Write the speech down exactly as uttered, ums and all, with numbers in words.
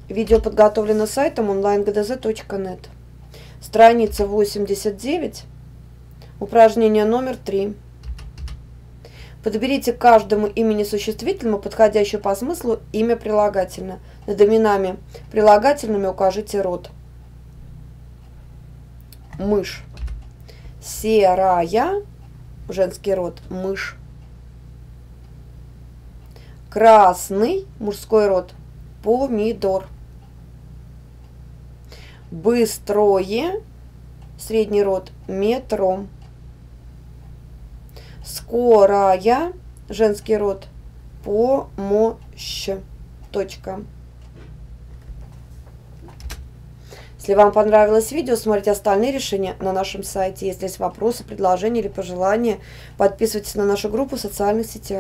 Видео подготовлено сайтом онлайн гэ дэ зэ точка нет. Страница восемьдесят девять. Упражнение номер три. Подберите к каждому имени существительному подходящее по смыслу имя прилагательное. Над именами прилагательными укажите род. Мышь. Серая. Женский род. Мышь. Красный. Мужской род. Помидор. Быстрое. Средний род. Метро. Скорая. Женский род. Помощь. Точка. Если вам понравилось видео, смотрите остальные решения на нашем сайте. Если есть вопросы, предложения или пожелания, подписывайтесь на нашу группу в социальных сетях.